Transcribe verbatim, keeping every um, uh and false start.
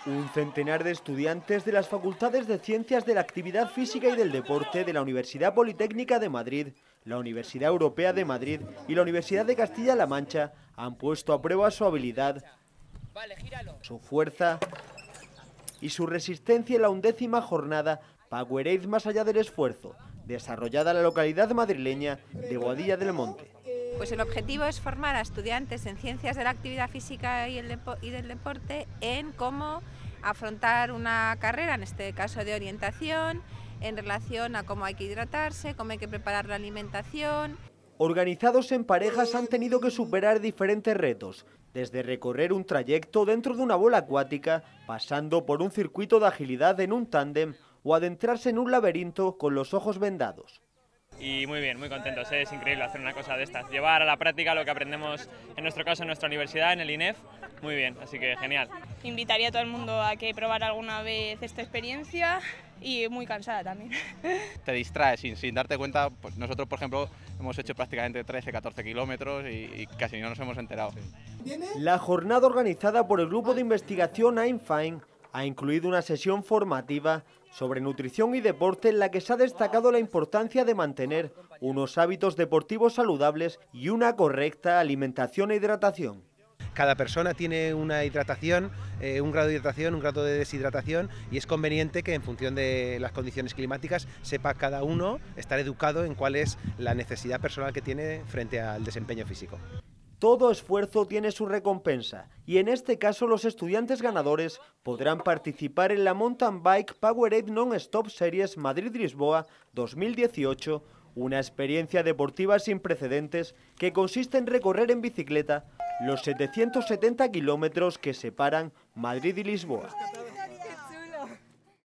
Un centenar de estudiantes de las Facultades de Ciencias de la Actividad Física y del Deporte de la Universidad Politécnica de Madrid, la Universidad Europea de Madrid y la Universidad de Castilla-La Mancha han puesto a prueba su habilidad, su fuerza y su resistencia en la undécima jornada Powerade más allá del esfuerzo, desarrollada en la localidad madrileña de Boadilla del Monte. Pues el objetivo es formar a estudiantes en ciencias de la actividad física y, el y del deporte en cómo afrontar una carrera, en este caso de orientación, en relación a cómo hay que hidratarse, cómo hay que preparar la alimentación. Organizados en parejas han tenido que superar diferentes retos, desde recorrer un trayecto dentro de una bola acuática, pasando por un circuito de agilidad en un tándem o adentrarse en un laberinto con los ojos vendados. Y muy bien, muy contentos, ¿eh? Es increíble hacer una cosa de estas, llevar a la práctica lo que aprendemos, en nuestro caso en nuestra universidad, en el I N E F, muy bien, así que genial. Invitaría a todo el mundo a que probara alguna vez esta experiencia y muy cansada también. Te distraes sin, sin darte cuenta, pues nosotros por ejemplo hemos hecho prácticamente trece a catorce kilómetros y, y casi no nos hemos enterado. La jornada organizada por el grupo de investigación I'm Fine ha incluido una sesión formativa sobre nutrición y deporte en la que se ha destacado la importancia de mantener unos hábitos deportivos saludables y una correcta alimentación e hidratación. Cada persona tiene una hidratación, eh, un grado de hidratación, un grado de deshidratación y es conveniente que en función de las condiciones climáticas sepa cada uno estar educado en cuál es la necesidad personal que tiene frente al desempeño físico. Todo esfuerzo tiene su recompensa y en este caso los estudiantes ganadores podrán participar en la Mountain Bike Powerade Non-Stop Series Madrid-Lisboa dos mil dieciocho, una experiencia deportiva sin precedentes que consiste en recorrer en bicicleta los setecientos setenta kilómetros que separan Madrid y Lisboa.